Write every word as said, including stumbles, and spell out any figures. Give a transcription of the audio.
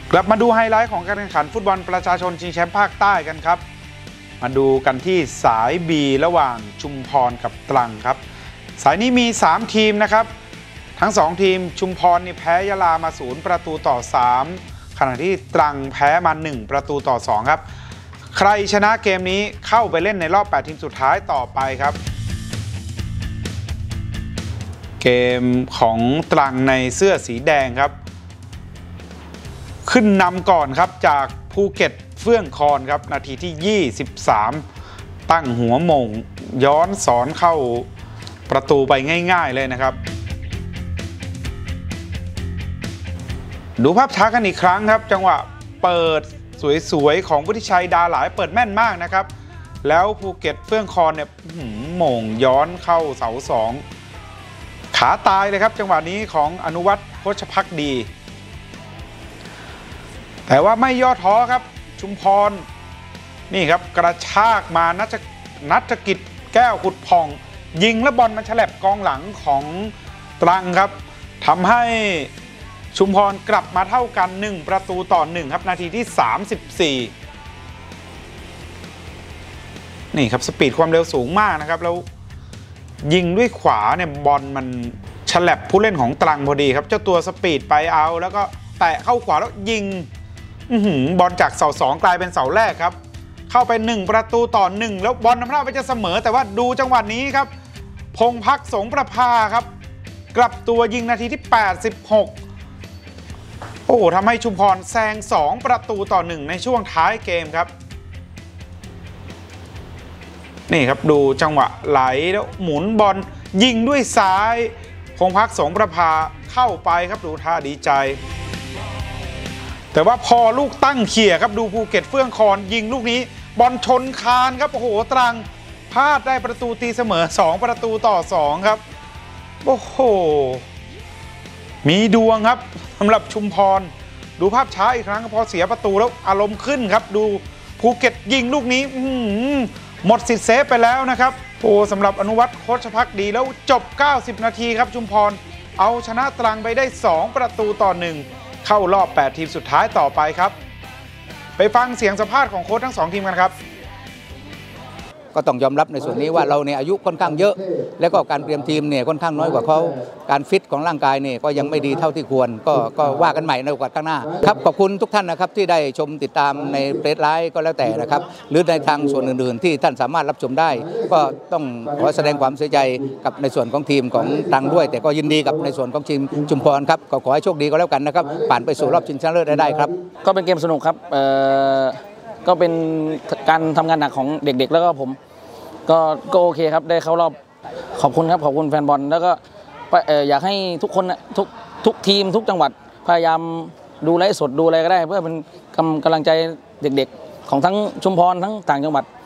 กลับมาดูไฮไลท์ของการแข่งขันฟุตบอลประชาชนชิงแชมป์ภาคใต้กันครับมาดูกันที่สาย B ระหว่างชุมพรกับตรังครับสายนี้มีสามทีมนะครับทั้งสองทีมชุมพรนี่แพ้ยะลามาศูนย์ประตูต่อสามขณะที่ตรังแพ้มาหนึ่งประตูต่อสองครับใครชนะเกมนี้เข้าไปเล่นในรอบแปดทีมสุดท้ายต่อไปครับเกมของตรังในเสื้อสีแดงครับขึ้นนำก่อนครับจากภูเก็ตเฟื่องคอนครับนาทีที่ยี่สิบสามตั้งหัวโมงย้อนสอนเข้าประตูไปง่ายๆเลยนะครับดูภาพช้ากันอีกครั้งครับจังหวะเปิดสวยๆของวุฒิชัยดาหลายเปิดแม่นมากนะครับแล้วภูเก็ตเฟื่องคอนเนี่ยโมงย้อนเข้าเสาสองขาตายเลยครับจังหวะนี้ของอนุวัฒน์โภชภักดีแต่ว่าไม่ย่อท้อครับชุมพรนี่ครับกระชากมานัทนัฐกิจแก้วขุดผ่องยิงและบอลมันฉลับกองหลังของตรังครับทำให้ชุมพรกลับมาเท่ากันหนึ่งประตูต่อหนึ่งครับนาทีที่สามสิบสี่นี่ครับสปีดความเร็วสูงมากนะครับแล้วยิงด้วยขวาเนี่ยบอลมันฉลับผู้เล่นของตรังพอดีครับเจ้าตัวสปีดไปเอาแล้วก็แตะเข้าขวาแล้วยิงบอลจากเสาสองกลายเป็นเสาแรกครับเข้าไปหนึ่งประตูต่อหนึ่งแล้วบอลนำหน้าไปจะเสมอแต่ว่าดูจังหวะนี้ครับพงพักสงประภาครับกลับตัวยิงนาทีที่แปดสิบหกโอ้โหทำให้ชุมพรแซงสองประตูต่อหนึ่งในช่วงท้ายเกมครับนี่ครับดูจังหวะไหลแล้วหมุนบอลยิงด้วยซ้ายพงพักสงประภาเข้าไปครับดูท่าดีใจแต่ว่าพอลูกตั้งเขี่ยครับดูภูเก็ตเฟื่องคอนยิงลูกนี้บอลชนคานครับโอ้โหตรังพลาดได้ประตูตีเสมอสองประตูต่อสองครับโอ้โหมีดวงครับสำหรับชุมพรดูภาพช้าอีกครั้งพอเสียประตูแล้วอารมณ์ขึ้นครับดูภูเก็ตยิงลูกนี้หมดสิทธิ์เซฟไปแล้วนะครับโอ้สำหรับอนุวัฒน์โภชภักดีแล้วจบเก้าสิบนาทีครับชุมพรเอาชนะตรังไปได้สองประตูต่อหนึ่งเข้ารอบแปดทีมสุดท้ายต่อไปครับไปฟังเสียงสัมภาษณ์ของโค้ชทั้งสองทีมกันครับก็ต้องยอมรับในส่วนนี้ว่าเราเนี่ยอายุค่อนข้างเยอะแล้วก็การเตรียมทีมเนี่ยค่อนข้างน้อยกว่าเขาการฟิตของร่างกายเนี่ยก็ยังไม่ดีเท่าที่ควรก็ก็ว่ากันใหม่ในโอกาสข้างหน้าครับขอบคุณทุกท่านนะครับที่ได้ชมติดตามในเฟซไลฟ์ก็แล้วแต่นะครับหรือในทางส่วนอื่นๆที่ท่านสามารถรับชมได้ก็ต้องขอแสดงความเสียใจกับในส่วนของทีมของตรังด้วยแต่ก็ยินดีกับในส่วนของทีมชุมพรครับก็ขอให้โชคดีก็แล้วกันนะครับผ่านไปสู่รอบชิงชนะเลิศได้ครับก็เป็นเกมสนุกครับเอ่อก็เป็นการทำงานหนักของเด็กๆแล้วก็ผมก็ก็โอเคครับได้เข้ารอบขอบคุณครับขอบคุณแฟนบอลแล้วก็อยากให้ทุกคนทุกทุกทีมทุกจังหวัดพยายามดูไลฟ์สดดูอะไรก็ได้เพื่อเป็นกำลังใจเด็กๆของทั้งชุมพรทั้งต่างจังหวัด